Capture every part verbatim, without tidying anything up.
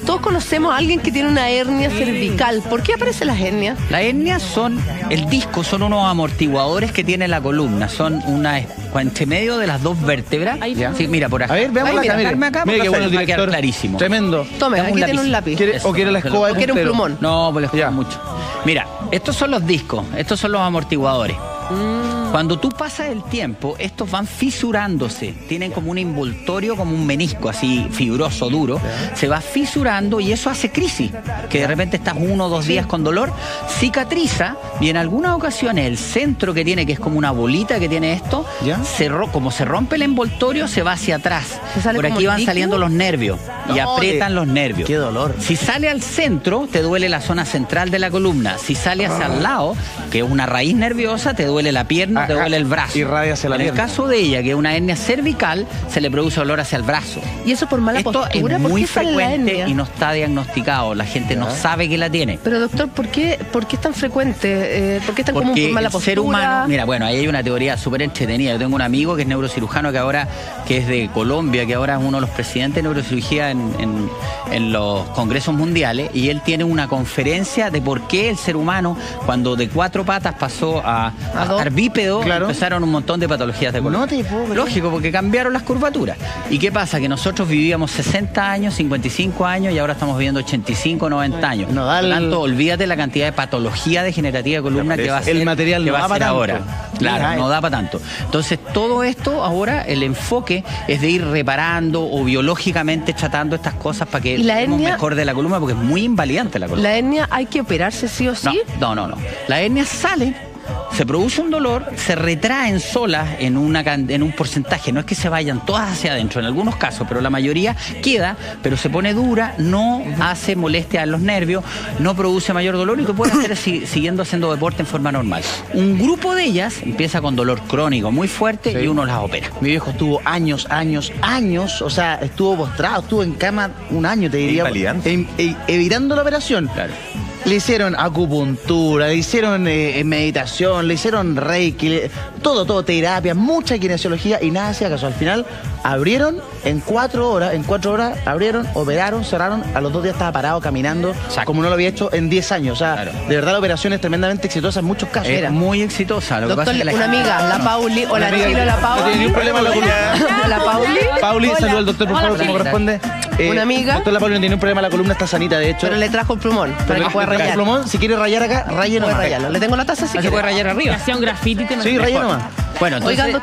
todos conocemos a alguien que tiene una hernia sí. cervical. ¿Por qué aparecen las hernias? Las hernias son, el disco son unos amortiguadores que tiene la columna, son una entre medio de las dos vértebras. Sí, mira, por acá. A ver, veamos acá, mira, acá, mira qué bueno el director. Clarísimo. Tremendo. Tome, aquí tiene un lápiz. ¿Quiere, ¿O quiere la escoba? ¿O quiere un plumón? No, pues le escoba mucho. Mira, estos son los discos, estos son los amortiguadores. Mm. Cuando tú pasas el tiempo, estos van fisurándose, tienen como un envoltorio, como un menisco así fibroso, duro, se va fisurando y eso hace crisis, que de repente estás uno o dos días con dolor, cicatriza y en algunas ocasiones el centro que tiene, que es como una bolita que tiene esto, se ro como se rompe el envoltorio, se va hacia atrás. Por aquí van saliendo los nervios y no, aprietan eh, los nervios. ¡Qué dolor! Si sale al centro, te duele la zona central de la columna. Si sale hacia el lado, que es una raíz nerviosa, te duele la pierna, te duele el brazo. Irradia hacia la en pierna. el caso de ella, que es una hernia cervical, se le produce dolor hacia el brazo. ¿Y eso por mala Esto postura? es ¿Por muy qué sale la frecuente hernia? y no está diagnosticado. La gente no sabe que la tiene. Pero doctor, ¿por qué, por qué es tan frecuente? Eh, ¿Por qué es tan Porque común por mala el postura? ser humano, mira, bueno, ahí hay una teoría súper entretenida. Yo tengo un amigo que es neurocirujano, que ahora, que es de Colombia, que ahora es uno de los presidentes de neurocirugía en, en, en los congresos mundiales, y él tiene una conferencia de por qué el ser humano, cuando de cuatro patas pasó a, a, a estar bípedo, claro. empezaron un montón de patologías de columna. No te puedo. Lógico, porque cambiaron las curvaturas. ¿Y qué pasa? Que nosotros vivíamos sesenta años, cincuenta y cinco años, y ahora estamos viviendo ochenta y cinco, noventa años. No da el... Por lo tanto, olvídate la cantidad de patología degenerativa de columna que va a ser, el material que no va a da ser para ahora. tanto. Claro, Mira, no da para tanto. Entonces, todo esto ahora, el enfoque es de ir reparando o biológicamente tratando estas cosas para que estemos mejor de la columna, porque es muy invalidante la columna. ¿La hernia hay que operarse sí o sí? No, no, no. no. La hernia sale, se produce un dolor, se retraen solas en, una, en un porcentaje, no es que se vayan todas hacia adentro, en algunos casos, pero la mayoría queda, pero se pone dura, no hace molestia a los nervios, no produce mayor dolor y tú puedes hacer si, siguiendo haciendo deporte en forma normal. Un grupo de ellas empieza con dolor crónico muy fuerte sí. y uno las opera. Mi viejo estuvo años, años, años, o sea, estuvo postrado, estuvo en cama un año, te diría, e, e, evitando la operación. Claro. Le hicieron acupuntura, le hicieron eh, meditación, le hicieron reiki, le, todo, todo, terapia, mucha kinesiología y nada hacía caso. Al final abrieron en cuatro horas, en cuatro horas abrieron, operaron, cerraron, a los dos días estaba parado caminando, Exacto. como no lo había hecho en diez años. O sea, claro. de verdad la operación es tremendamente exitosa en muchos casos. Es Era. muy exitosa. Lo Doctor, que pasa es que la una gente... amiga, la Pauli, o la Chilo, la Pauli. No tiene ningún problema la columna. La Pauli. Pauli, saluda al doctor, por favor, como corresponde. Eh, una amiga. Doctor, la Pauli no tiene ningún problema, la columna está sanita, de hecho. Pero le trajo el plumón, para que pueda rayar. El plumón, si quiere rayar acá, raye nomás. Rayarlo. Le tengo la taza, si se puede rayar arriba. Hacía un grafiti. Sí, raye nomás. Bueno, entonces, Oigan,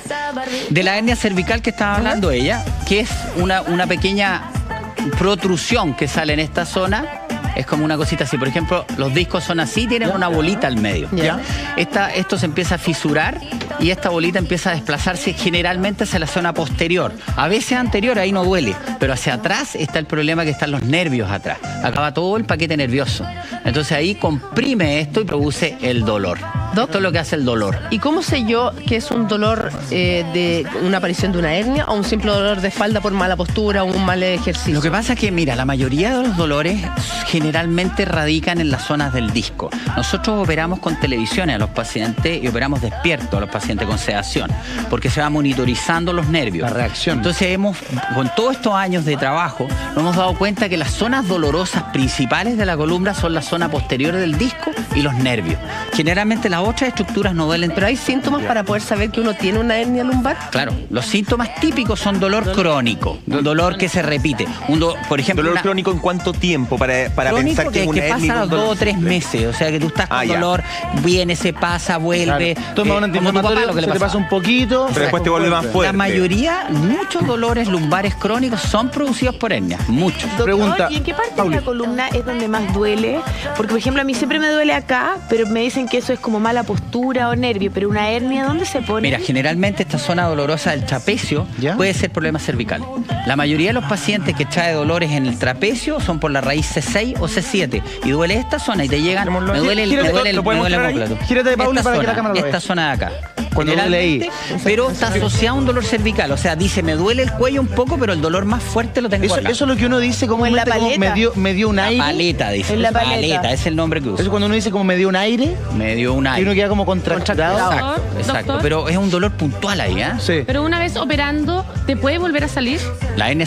de la hernia cervical que estaba hablando ella, que es una, una pequeña protrusión que sale en esta zona, es como una cosita así. Por ejemplo, los discos son así, tienen una bolita al medio. ¿Ya? Esta, esto se empieza a fisurar y esta bolita empieza a desplazarse generalmente hacia la zona posterior. A veces anterior, ahí no duele, pero hacia atrás está el problema, que están los nervios atrás. Acaba todo el paquete nervioso. Entonces ahí comprime esto y produce el dolor. Doctor, esto es lo que hace el dolor. ¿Y cómo sé yo que es un dolor eh, de una aparición de una hernia o un simple dolor de espalda por mala postura o un mal ejercicio? Lo que pasa es que, mira, la mayoría de los dolores generalmente radican en las zonas del disco. Nosotros operamos con televisiones a los pacientes y operamos despiertos a los pacientes con sedación, porque se va monitorizando los nervios. La reacción. Entonces hemos, con todos estos años de trabajo, nos hemos dado cuenta que las zonas dolorosas principales de la columna son la zona posterior del disco y los nervios. Generalmente las otras estructuras no duelen. ¿Pero hay síntomas para poder saber que uno tiene una hernia lumbar? Claro, los síntomas típicos son dolor crónico, un dolor que se repite. Un do, por ejemplo, ¿Dolor una, crónico en cuánto tiempo para, para pensar que, que es una que hernia? pasa los dos o tres meses, o sea que tú estás con ah, dolor, viene, se pasa, vuelve. Claro. Toma eh, un antiinflamatorio, se te pasa un poquito, pero después te vuelve más fuerte. La mayoría, muchos dolores lumbares crónicos son producidos por hernias, muchos. Doctor, Pregunta, ¿y en qué parte Pauli. de la columna es donde más duele? Porque, por ejemplo, a mí siempre me duele acá, pero me dicen que eso es como mala postura o nervio, pero una hernia, ¿dónde se pone? Mira, generalmente esta zona dolorosa del trapecio ¿Ya? puede ser problema cervical. La mayoría de los pacientes que trae dolores en el trapecio son por la raíz C seis o C siete y duele esta zona y te llegan, me duele el, me duele el, me duele el homóplato. Gírate de Pauli para que la cámara lo vea. Esta zona de acá. Cuando leí. Pero está asociado a un dolor cervical, o sea, dice, me duele el cuello un poco, pero el dolor más fuerte lo tengo eso, acá. Eso es lo que uno dice como, en la paleta. Me dio, me dio un la aire. paleta, dice. En la paleta. paleta, es el nombre que usa. Eso cuando uno dice como me dio un aire. Me dio un aire. Y uno queda como contracturado. Exacto, exacto. Pero es un dolor puntual ahí, ¿eh? Sí. Pero una vez operando, ¿te puede volver a salir? La hernia sí.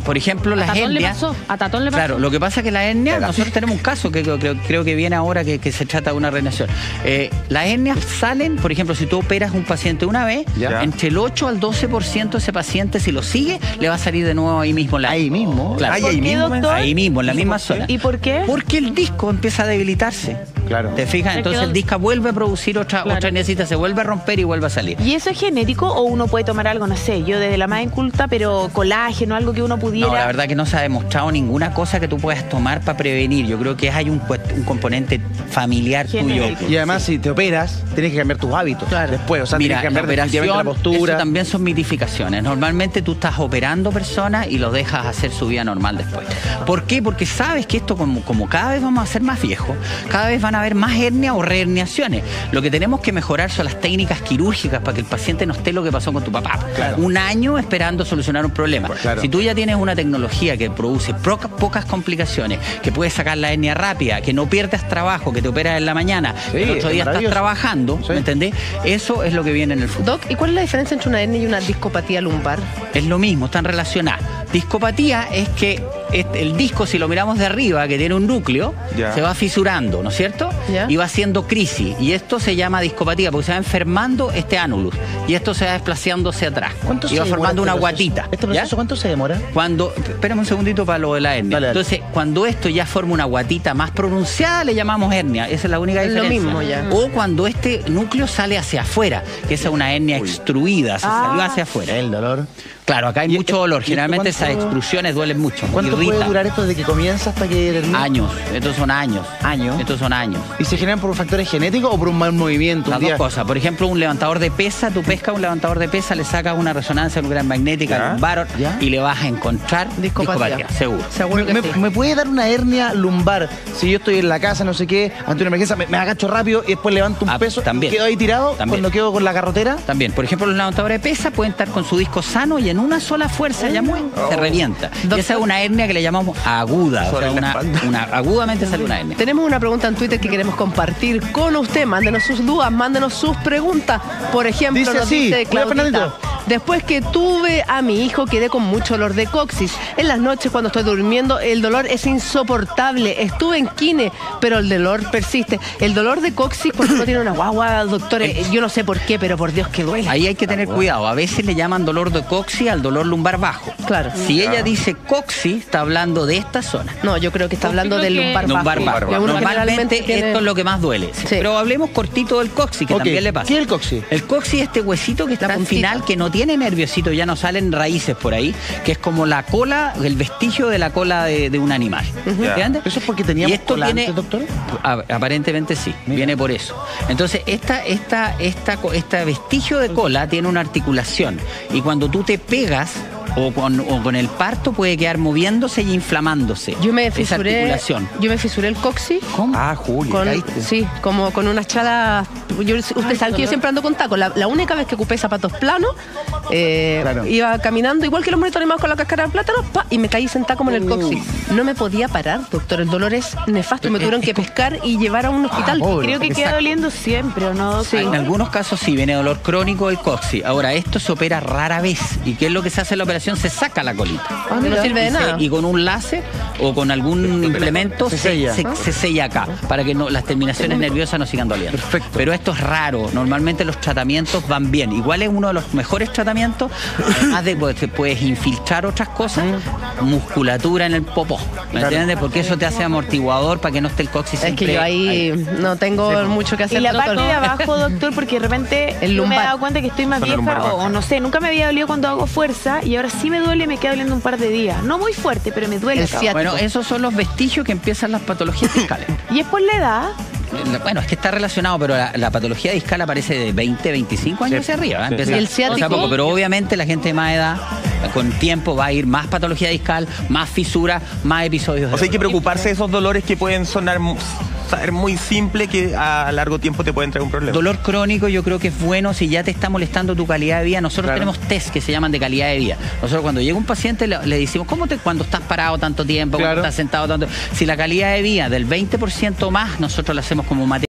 por ejemplo, A las Tatón le hernias... pasó, a Tatón le pasó. Claro, lo que pasa es que la hernia, nosotros tenemos un caso que creo, creo, creo que viene ahora que, que se trata de una reanimación. Eh, las hernias salen, por ejemplo, si tú operas un paciente una vez, Ya. entre el ocho al doce por ciento de ese paciente, si lo sigue, le va a salir de nuevo ahí mismo la Ahí mismo. Claro. Ay, ¿Por ahí qué, mismo, doctor? Ahí mismo, en la misma zona. ¿Y por qué? Porque el disco empieza a debilitarse. Claro. ¿Te fijas? Se Entonces quedó- el disco vuelve a producir otra, Claro. otra herniacita, se vuelve a romper y vuelve a salir. ¿Y eso es genético o uno puede tomar algo, no sé, yo desde la más inculta, pero colágeno, algo que uno pudiera... No, la verdad que no se ha demostrado ninguna cosa que tú puedas tomar para prevenir. Yo creo que hay un, cuest- un componente familiar Genético. tuyo. Y además, si te operas, tienes que cambiar tus hábitos. Después, o sea, Mira, tienes que cambiar la definitivamente operación, la postura. eso también son mitificaciones. Normalmente tú estás operando personas y los dejas hacer su vida normal después. ¿Por qué? Porque sabes que esto, como, como cada vez vamos a ser más viejos, cada vez van a haber más hernias o reherniaciones. Lo que tenemos que mejorar son las técnicas quirúrgicas para que el paciente no esté lo que pasó con tu papá. Claro. Un año esperando solucionar un problema. Claro. Si tú ya tienes una tecnología que produce proca- pocas complicaciones, que puedes sacar la hernia rápida, que no pierdas trabajo, que te operas en la mañana, Sí, el otro es día estás maravilloso. trabajando, Sí. ¿me entendés? Eso es lo que viene en el futuro. Doc, ¿y cuál es la diferencia entre una hernia y una discopatía lumbar? Es lo mismo, están relacionadas. Discopatía es que este- el disco, si lo miramos de arriba, que tiene un núcleo, Ya. se va fisurando, ¿no es cierto? Ya. Y va haciendo crisis. Y esto se llama discopatía, porque se va enfermando este ánulus. Y esto se va desplaciando hacia atrás. ¿Cuánto Y va se demora formando este una proceso? guatita. ¿Este ¿ya? proceso cuánto se demora? Cuando, espérame un segundito para lo de la hernia. Dale, dale. Entonces, cuando esto ya forma una guatita más pronunciada, le llamamos hernia. Esa es la única Es lo diferencia. mismo ya. O cuando este núcleo sale hacia afuera, que esa es una hernia extruida, se Ah. salió hacia afuera. El dolor. Claro, acá hay ¿Y mucho esto- dolor. y esto Generalmente cuánto- esas extrusiones duelen mucho. ¿Cuánto irritan. puede durar esto desde que comienza hasta que termina? Años. Estos son años. ¿Años? Estos son años. ¿Y se generan por factores genéticos o por un mal movimiento? Las un día? dos cosas. Por ejemplo, un levantador de pesa, tú pescas un levantador de pesa, le sacas una resonancia nuclear magnética Ya. lumbar Ya. y le vas a encontrar Discopatía. discopatía, seguro. Seguro que ¿Me, sí. me puede dar una hernia lumbar si yo estoy en la casa, no sé qué, ante una emergencia, me, me agacho rápido y después levanto un Ah, peso también. y quedo ahí tirado También. cuando quedo con la garrotera? También, por ejemplo, los levantadores de pesa pueden estar con su disco sano y en una sola fuerza ya muere, se revienta. Y esa es una hernia que le llamamos aguda, o Sobre sea, la una, espalda. una- agudamente sale una hernia. Tenemos una pregunta en Twitter que queremos compartir con usted. Mándenos sus dudas, mándenos sus preguntas. Por ejemplo, Dice nos así, dice cuida, Claudita: Fernandito. después que tuve a mi hijo quedé con mucho dolor de coxis. En las noches cuando estoy durmiendo el dolor es insoportable. Estuve en kine, pero el dolor persiste. El dolor de coxis cuando uno tiene una guagua, doctor, eh, yo no sé por qué, pero por Dios que duele. Ahí hay que tener cuidado. A veces le llaman dolor de coxis al dolor lumbar bajo. Claro. Si ella dice coxis, está hablando de esta zona. No, yo creo que está hablando Yo creo del que- lumbar, Lumbar bajo. bajo. Que uno Normalmente generalmente tiene- esto es lo que más duele. Sí. Pero hablemos cortito del coxis, que Ok, también le pasa. ¿qué es el coxis? El coxis es este huesito que está al puntita. final, que no tiene nerviosito, ya no salen raíces por ahí, que es como la cola, el vestigio de la cola de, de un animal. ¿Entiendes? ¿Eso es porque teníamos Y esto cola tiene, antes, doctor? A- aparentemente sí, viene por eso. Entonces, esta, esta, esta, co- este vestigio de cola tiene una articulación y cuando tú te pegas o con, o con el parto puede quedar moviéndose y inflamándose. Yo me esa fisuré, articulación. yo me fisuré el coxis. ¿Cómo? Ah, Julio. Con, caíste. sí, como con unas chalas. Yo, usted sabe que yo siempre ando con tacos. La, la única vez que ocupé zapatos planos, eh, Claro. iba caminando igual que los monitos animados con la cáscara de plátano, pa, y me caí sentada como en el coxis. No me podía parar, doctor. El dolor es nefasto. Me tuvieron que pescar y llevar a un hospital. pobre. Creo que queda Exacto. doliendo siempre, ¿o no? Sí. En algunos casos sí, viene dolor crónico del coxis. Ahora, esto se opera rara vez. ¿Y qué es lo que se hace en la operación? Se saca la colita. Ah, no sirve de Y se- nada. Y con un láser o con algún implemento Se se, sella. se- se sella acá, para que no, las terminaciones nerviosas no sigan doliendo. Perfecto. Pero esto es raro. Normalmente los tratamientos van bien. Igual es uno de los mejores tratamientos, además de que puedes infiltrar otras cosas, musculatura en el popó. ¿Me entiendes? Porque eso te hace amortiguador para que no esté el coxis Es que siempre yo ahí no tengo mucho que hacer. Y la doctor. parte de abajo, doctor, porque de repente El yo me he lumbar. dado cuenta que estoy más Solo lumbar vieja, o, bajo. o no sé, nunca me había dolido cuando hago fuerza y ahora sí me duele y me queda doliendo un par de días. No muy fuerte, pero me duele. El acá. ciático. Bueno, esos son los vestigios que empiezan las patologías discales. Y es por la edad. Bueno, es que está relacionado, pero la, la patología discal aparece de veinte, veinticinco años hacia arriba. ¿eh? Sí. Empieza- ¿Y el o sea, ciático? poco, pero obviamente la gente de más edad, con tiempo, va a ir más patología discal, más fisura, más episodios de O sea, hay que dolor. preocuparse de esos dolores que pueden sonar mu- ser muy simples, que a largo tiempo te pueden traer un problema. Dolor crónico yo creo que es bueno si ya te está molestando tu calidad de vida. Nosotros Claro. tenemos test que se llaman de calidad de vida. Nosotros cuando llega un paciente le, le decimos, ¿cómo te cuando estás parado tanto tiempo, Claro. cuando estás sentado tanto? Si la calidad de vida del veinte por ciento más, nosotros la hacemos como materia